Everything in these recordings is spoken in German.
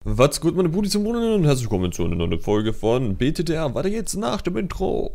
Was gut, meine Budis und Brüder, und herzlich willkommen zu einer neuen Folge von BTTR. Weiter geht's nach dem Intro.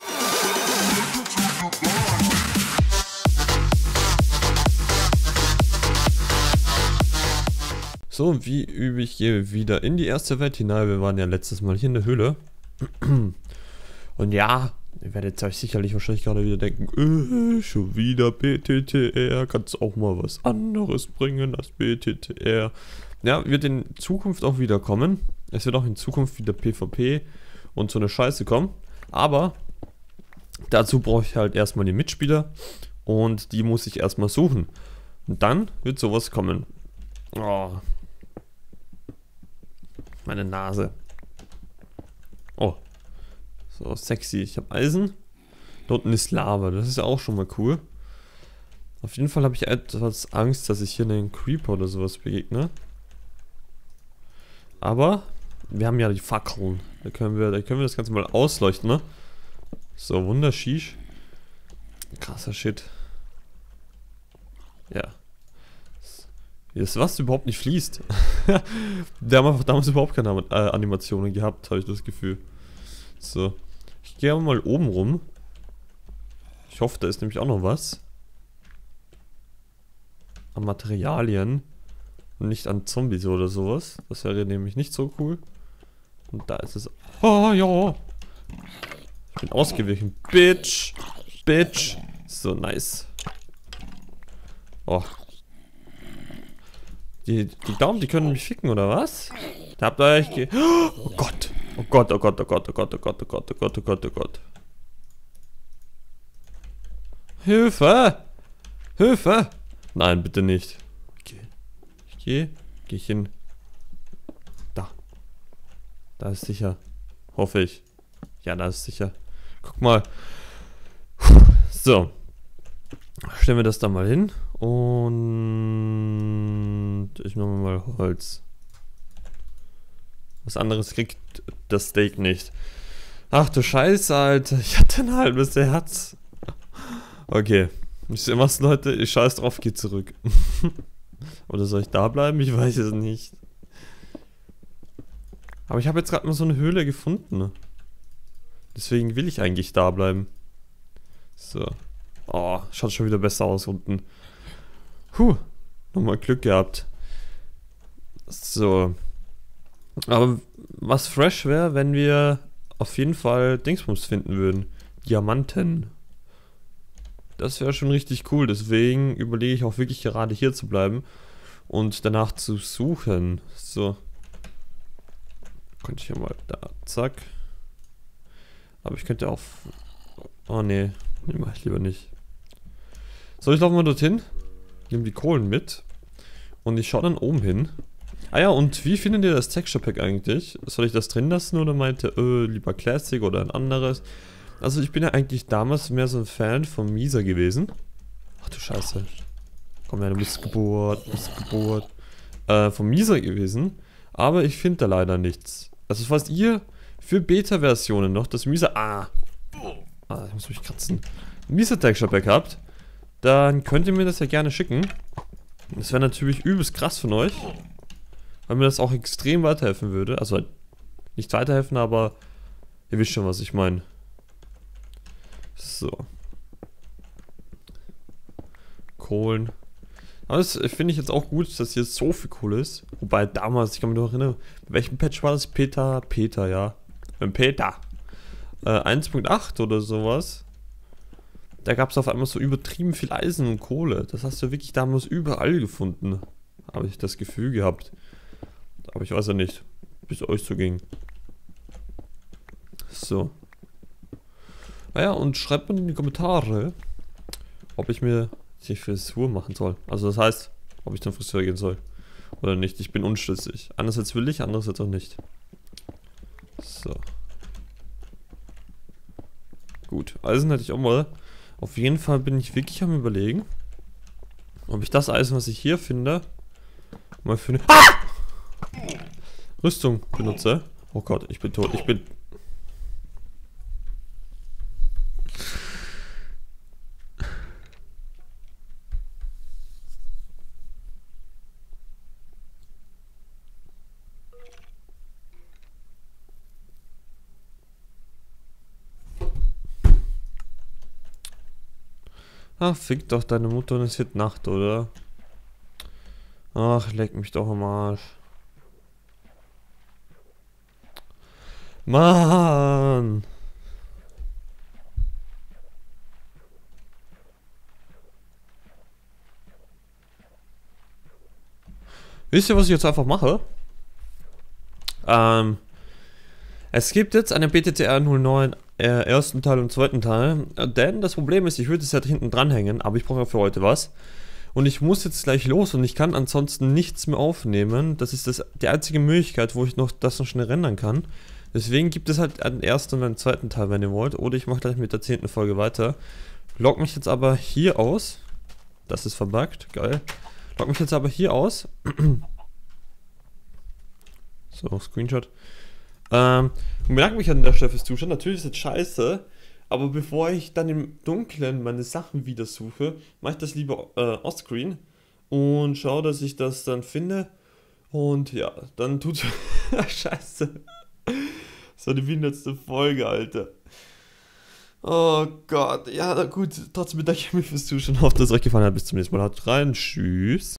So, wie üblich, gehe wieder in die erste Welt hinein. Wir waren ja letztes Mal hier in der Höhle. Und ja, ihr werdet euch sicherlich wahrscheinlich gerade wieder denken, schon wieder BTTR, kannst du auch mal was anderes bringen als BTTR. Ja, wird in Zukunft auch wieder kommen. Es wird auch in Zukunft wieder PvP und so eine Scheiße kommen. Aber dazu brauche ich halt erstmal die Mitspieler und die muss ich erstmal suchen. Und dann wird sowas kommen. Oh. Meine Nase. Oh. So, sexy. Ich habe Eisen. Da unten ist Lava. Das ist ja auch schon mal cool. Auf jeden Fall habe ich etwas Angst, dass ich hier einen Creeper oder sowas begegne. Aber wir haben ja die Fackeln. Da können wir das Ganze mal ausleuchten, ne? So, wunderschieß. Krasser Shit. Ja. Das was überhaupt nicht fließt. Wir haben einfach damals überhaupt keine Animationen gehabt, habe ich das Gefühl. So. Ich gehe aber mal oben rum. Ich hoffe, da ist nämlich auch noch was. An Materialien. Und nicht an Zombies oder sowas. Das wäre nämlich nicht so cool. Und da ist es. Oh, ja. Ich bin ausgewichen. Bitch. Bitch. So, nice. Oh. Die Daumen, die können mich ficken, oder was? Da habt ihr euch Oh Gott. Oh Gott, oh Gott, oh Gott, oh Gott, oh Gott, oh Gott, oh Gott, oh Gott, oh Gott. Hilfe! Hilfe! Nein, bitte nicht. Okay. Gehe ich hin. Da. Da ist sicher. Hoffe ich. Ja, da ist sicher. Guck mal. So. Stellen wir das da mal hin. Und ich nehme mal Holz. Was anderes kriegt das Steak nicht. Ach du Scheiße, Alter. Ich hatte ein halbes Herz. Okay. Wisst ihr was, Leute? Ich scheiß drauf, geh zurück. Oder soll ich da bleiben? Ich weiß es nicht. Aber ich habe jetzt gerade mal so eine Höhle gefunden. Deswegen will ich eigentlich da bleiben. So. Oh, schaut schon wieder besser aus unten. Nochmal Glück gehabt. So. Aber was fresh wäre, wenn wir auf jeden Fall Dingsbums finden würden. Diamanten. Das wäre schon richtig cool. Deswegen überlege ich auch wirklich gerade hier zu bleiben. Und danach zu suchen. So. Könnte ich ja mal da. Zack. Aber ich könnte auch... Oh nee. Nee, mach ich lieber nicht. So, ich laufe mal dorthin. Nehme die Kohlen mit. Und ich schaue dann oben hin. Ah ja, und wie findet ihr das Texture Pack eigentlich? Soll ich das drin lassen oder meint ihr, lieber Classic oder ein anderes? Also ich bin ja eigentlich damals mehr so ein Fan von Misa gewesen. Ach du Scheiße. Komm her, du bist Geburt. Von Misa gewesen. Aber ich finde da leider nichts. Also falls ihr für Beta-Versionen noch das Misa... ich muss mich kratzen. Misa Texture Pack habt, dann könnt ihr mir das ja gerne schicken. Das wäre natürlich übelst krass von euch. Weil mir das auch extrem weiterhelfen würde. Also nicht weiterhelfen, aber ihr wisst schon, was ich meine. So. Kohlen. Aber das finde ich jetzt auch gut, dass hier so viel Kohle ist. Wobei damals, ich kann mich noch erinnern, bei welchem Patch war das? Peter, ja. Peter. 1.8 oder sowas. Da gab es auf einmal so übertrieben viel Eisen und Kohle. Das hast du wirklich damals überall gefunden. Habe ich das Gefühl gehabt. Aber ich weiß ja nicht, wie es euch so ging. So. Naja, und schreibt mir in die Kommentare, ob ich mir die Frisur machen soll. Also das heißt, ob ich zum Friseur gehen soll. Oder nicht. Ich bin unschlüssig. Einerseits will ich, andererseits auch nicht. So. Gut. Eisen hätte ich auch mal. Auf jeden Fall bin ich wirklich am Überlegen, ob ich das Eisen, was ich hier finde, mal für eine Rüstung benutze. Oh Gott, ich bin tot. Ich bin... Ach, fick doch deine Mutter und es wird Nacht, oder? Ach, leck mich doch am Arsch. Mann! Wisst ihr, was ich jetzt einfach mache? Es gibt jetzt eine BTTR 09 ersten Teil und zweiten Teil, denn das Problem ist, ich würde es halt hinten dranhängen, aber ich brauche für heute was. Und ich muss jetzt gleich los und ich kann ansonsten nichts mehr aufnehmen. Das ist die einzige Möglichkeit, wo ich noch das noch schnell rendern kann. Deswegen gibt es halt einen ersten und einen zweiten Teil, wenn ihr wollt. Oder ich mache gleich mit der 10. Folge weiter. Log mich jetzt aber hier aus. Das ist verbuggt, geil. Log mich jetzt aber hier aus. So, Screenshot. Und bedanke mich an der Stelle fürs Zuschauen. Natürlich ist es scheiße, aber bevor ich dann im Dunkeln meine Sachen wieder suche, mache ich das lieber offscreen und schaue, dass ich das dann finde. Und ja, dann tut's. Scheiße. Das war die 100. Folge, Alter. Oh Gott. Ja, na gut. Trotzdem bedanke ich mich fürs Zuschauen. Hoffe, dass es euch gefallen hat. Bis zum nächsten Mal. Haut rein. Tschüss.